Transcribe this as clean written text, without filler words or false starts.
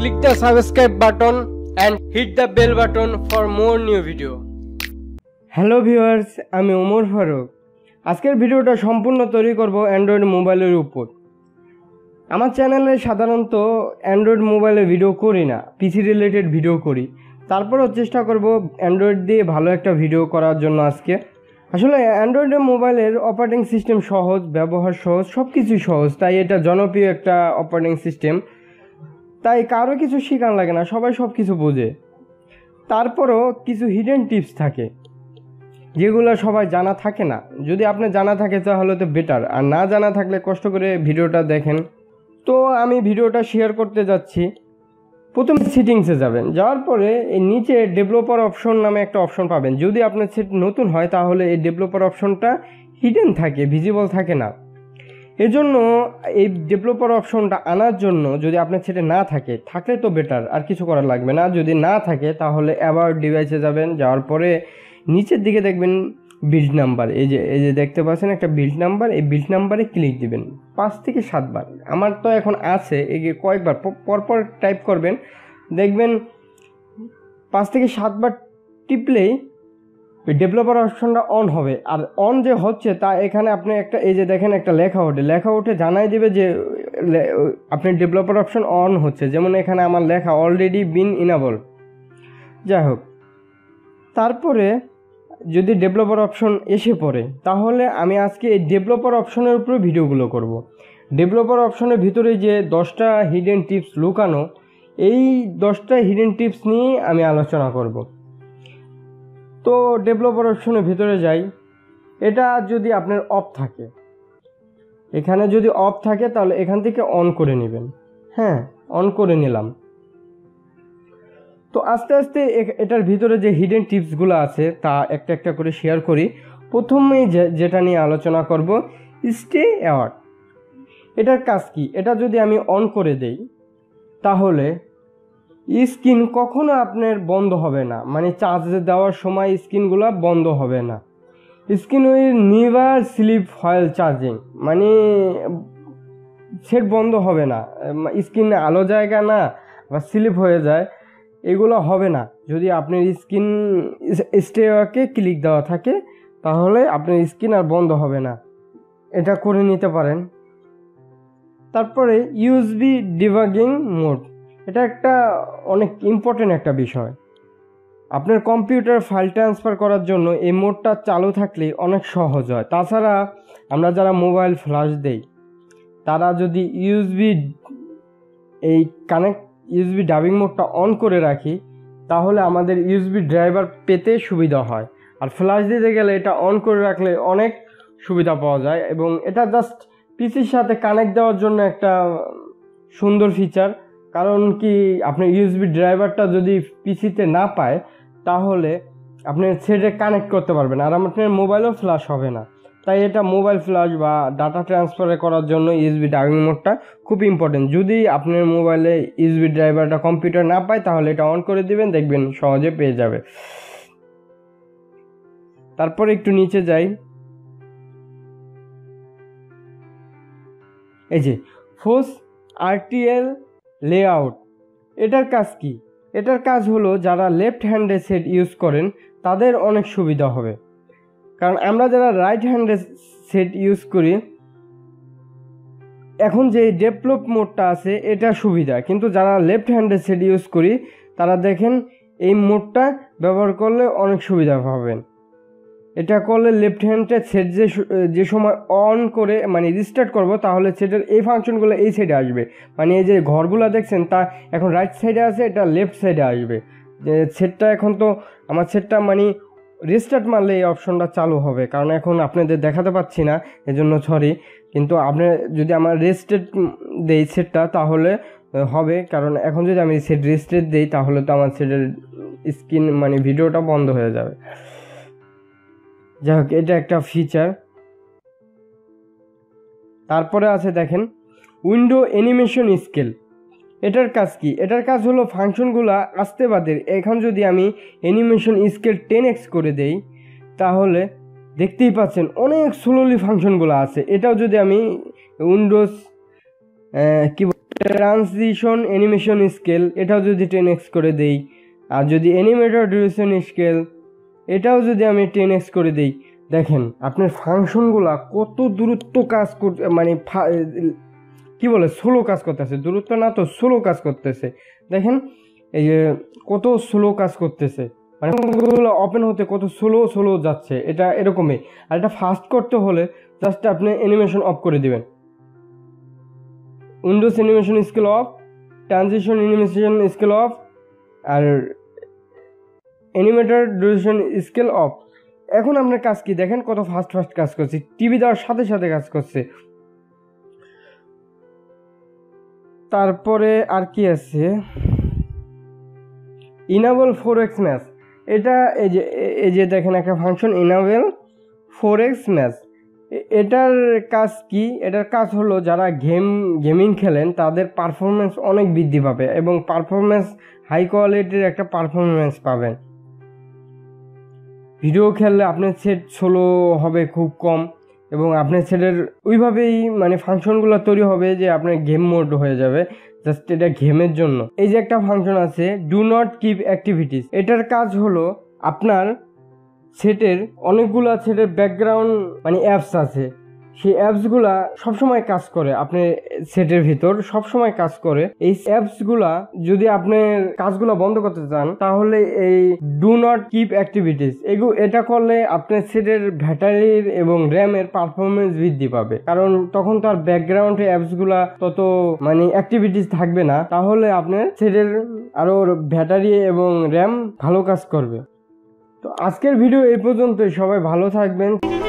click the subscribe button and hit the bell button for more new video. Hello viewers, আমি ওমর ফারুক। আজকের ভিডিওটা সম্পূর্ণ তৈরি করব অ্যান্ড্রয়েড মোবাইলের উপর। আমার চ্যানেলে সাধারণত অ্যান্ড্রয়েড মোবাইলে ভিডিও করি না, পিসি রিলেটেড ভিডিও করি। তারপরেও চেষ্টা করব অ্যান্ড্রয়েড দিয়ে ভালো একটা ভিডিও করার জন্য। আজকে আসলে অ্যান্ড্রয়েড মোবাইলের অপারেটিং সিস্টেম সহজ, ব্যবহার সহজ, সব কিছুই সহজ, তাই এটা জনপ্রিয় একটা অপারেটিং সিস্টেম। তাই কারো কিছু শেখানো লাগে না, সবাই সব কিছু বোঝে। তারপরও কিছু হিডেন টিপস থাকে যেগুলো সবাই জানা থাকে না। যদি আপনার জানা থাকে তাহলে তো বেটার, আর না জানা থাকলে কষ্ট করে ভিডিওটা দেখেন। তো আমি ভিডিওটা শেয়ার করতে যাচ্ছি। প্রথমে সেটিংসে যাবেন, যাওয়ার পরে এই নিচে ডেভেলপার অপশন নামে একটা অপশন পাবেন। যদি আপনার সেট নতুন হয় তাহলে এই ডেভেলপার অপশনটা হিডেন থাকে, ভিজিবল থাকে না। এজন্য এই ডেভেলপার অপশনটা আনার জন্য যদি আপনার সেটে না থাকে, থাকলে তো বেটার, আর কিছু করার লাগবে না। যদি না থাকে তাহলে অ্যাবাউট ডিভাইসে যাবেন, যাওয়ার পরে নিচের দিকে দেখবেন বিল্ড নাম্বার। এই যে দেখতে পাচ্ছেন একটা বিল্ড নাম্বার, এই বিল্ড নাম্বারে ক্লিক দিবেন 5 থেকে 7 বার। আমার তো এখন আছে, এই কয়েকবার পরপর টাইপ করবেন, দেখবেন 5 থেকে 7 বার টিপলেই ডেভেলপার অপশনটা অন হবে। আর অন যে হচ্ছে তা এখানে আপনি একটা এই যে দেখেন একটা লেখা ওঠে জানাই দেবে যে আপনার ডেভেলপার অপশন অন হচ্ছে। যেমন এখানে আমার লেখা অলরেডি বিন ইনেবল। যাই হোক, তারপরে যদি ডেভেলপার অপশন এসে পড়ে তাহলে আমি আজকে এই ডেভেলপার অপশনের উপরে ভিডিওগুলো করব। ডেভেলপার অপশনের ভিতরে যে 10টা হিডেন টিপস লুকানো, এই 10টা হিডেন টিপস নিয়ে আমি আলোচনা করব। তো ডেভেলপার অপশনের ভিতরে যাই। এটা যদি আপনার অফ থাকে, এখানে যদি অফ থাকে তাহলে এখান থেকে অন করে নেবেন। হ্যাঁ, অন করে নিলাম। তো আস্তে আস্তে এটার ভিতরে যে হিডেন টিপসগুলো আছে তা একটা একটা করে শেয়ার করি। প্রথমেই যেটা নিয়ে আলোচনা করব, স্টে অ্যাওয়ার্ড। এটার কাজ কি? এটা যদি আমি অন করে দেই তাহলে স্ক্রিন কখনো আপনার বন্ধ হবে না, মানে চার্জ দেওয়ার সময় স্ক্রিনগুলো বন্ধ হবে না। Screen will never sleep while charging, মানে সেট বন্ধ হবে না। স্ক্রিনে আলো জায়গা না বা স্লিপ হয়ে যায়, এগুলো হবে না যদি আপনার স্ক্রিন স্টেকে ক্লিক দেওয়া থাকে, তাহলে আপনার স্ক্রিন আর বন্ধ হবে না। এটা করে নিতে পারেন। তারপরে ইউএসবি ডিবাগিং মোড, এটা একটা অনেক ইম্পর্টেন্ট একটা বিষয়। আপনার কম্পিউটার ফাইল ট্রান্সফার করার জন্য এই মোডটা চালু থাকলে অনেক সহজ হয়। তাছাড়া আমরা যারা মোবাইল ফ্ল্যাশ দেই তারা যদি ইউএসবি ডাবিং মোডটা অন করে রাখি তাহলে আমাদের ইউএসবি ড্রাইভার পেতে সুবিধা হয়। আর ফ্ল্যাশ দিতে গেলে এটা অন করে রাখলে অনেক সুবিধা পাওয়া যায়, এবং এটা জাস্ট পিসির সাথে কানেক্ট দেওয়ার জন্য একটা সুন্দর ফিচার। কারণ কি, আপনার ইউএসবি ড্রাইভারটা যদি পিসিতে না পায় তাহলে আপনি সেটে কানেক্ট করতে পারবেন, আর আপনার মোবাইলও ফ্ল্যাশ হবে না। তাই এটা মোবাইল ফ্ল্যাশ বা ডাটা ট্রান্সফার করার জন্য ইউএসবি ডাবিং মোডটা খুব ইম্পর্টেন্ট। যদি আপনার মোবাইলে ইউএসবি ড্রাইভারটা কম্পিউটার না পায় তাহলে এটা অন করে দিবেন, দেখবেন সহজে পেয়ে যাবে। তারপরে একটু নিচে যাই। এই যে ফোর্স আরটিএল লেআউট, এটার কাজ কি? এটার কাজ হলো যারা লেফট হ্যান্ডে সেট ইউজ করেন তাদের অনেক সুবিধা হবে। কারণ আমরা যারা রাইট হ্যান্ডে সেট ইউজ করি, এখন যে ডেভেলপ মোডটা আছে এটা সুবিধা, কিন্তু যারা লেফট হ্যান্ডে সেট ইউজ করি তারা দেখেন এই মোডটা ব্যবহার করলে অনেক সুবিধা পাবেন। এটা করলে লেফট হ্যান্ডে সেট যে সময় অন করে মানে রিস্টার্ট করব তাহলে সেটের এই ফাংশনগুলো এই সাইডে আসবে। মানে এই যে ঘরগুলো দেখছেন তা এখন রাইট সাইডে আছে, এটা লেফট সাইডে আসবে। যে সেটটা এখন তো আমার সেটটা মানে রিস্টার্ট মারলে এই অপশনটা চালু হবে, কারণ এখন আপনাদের দেখাতে পাচ্ছি না, এজন্য সরি। কিন্তু আপনি যদি আমার রেস্টেড দেই সেটটা তাহলে হবে, কারণ এখন যদি আমি সেট রেস্টেড দেই তাহলে তো আমার সেটের স্ক্রিন মানে ভিডিওটা বন্ধ হয়ে যাবে। যাই হোক, এটা একটা ফিচার। তারপরে আছে দেখেন উইন্ডো অ্যানিমেশন স্কেল। এটার কাজ কি? এটার কাজ হলো ফাংশনগুলো আসতে বাদে এখন যদি আমি অ্যানিমেশন স্কেল 10x করে দেই তাহলে দেখতেই পাচ্ছেন অনেক স্লোলি ফাংশনগুলো আছে। এটাও যদি আমি উইন্ডোজ ট্রানজিশন অ্যানিমেশন স্কেল এটাও যদি 10x করে দেই, আর যদি অ্যানিমেটর ডিউরেশন স্কেল এটাও যদি আমি 10x করে দেই, দেখেন আপনার ফাংশনগুলা কত দূরত্ব কাজ করতে, মানে কি বলে স্লো কাজ করতেছে, দূরত্ব না তো স্লো কাজ করতেছে। দেখেন এই যে কত স্লো কাজ করতেছে, মানে ওপেন হতে কত স্লো যাচ্ছে, এটা এরকমই। আর এটা ফাস্ট করতে হলে জাস্ট আপনি অ্যানিমেশন অফ করে দিবেন, windows animation scale off, transition animation scale off, আর অ্যানিমেটর ডিউরেশন স্কেল অফ। এখন আপনার কাজ কি দেখেন, কত ফাস্ট কাজ করছে, টিভি দেওয়ার সাথে সাথে কাজ করছে। তারপরে আর কি আছে, ইনাবল 4x ম্যাচ, এটা এই যে দেখেন একটা ফাংশন ইনাবল 4x ম্যাচ। এটার কাজ কি, এটার কাজ হলো যারা গেমিং খেলেন তাদের পারফরমেন্স অনেক বৃদ্ধি পাবে এবং পারফরমেন্স হাই কোয়ালিটির একটা পারফরমেন্স পাবেন। ভিডিও খেললে আপনার সেট স্লো হবে খুব কম, এবং আপনার সেটের ওইভাবেই মানে ফাংশনগুলো তৈরি হবে যে আপনার গেম মোড হয়ে যাবে, জাস্ট এটা গেমের জন্য। এই যে একটা ফাংশন আছে ডু নট কিপ অ্যাক্টিভিটিস, এটার কাজ হলো আপনার সেটের অনেকগুলা সেটের ব্যাকগ্রাউন্ড মানে অ্যাপস আছে, সেই অ্যাপসগুলা সবসময় কাজ করে আপনার সেটের ভিতর, সবসময় কাজ করে। এই অ্যাপসগুলা যদি আপনার কাজগুলো বন্ধ করতে চান তাহলে এই ডু নট কিপ অ্যাক্টিভিটিস এটা করলে আপনার সেটের ব্যাটারির এবং র্যামের পারফরমেন্স বৃদ্ধি পাবে, কারণ তখন তার ব্যাকগ্রাউন্ডে অ্যাপসগুলা তত মানে অ্যাক্টিভিটিস থাকবে না, তাহলে আপনার সেটের আরো ব্যাটারি এবং র্যাম ভালো কাজ করবে। তো আজকের ভিডিও এই পর্যন্তই, সবাই ভালো থাকবেন।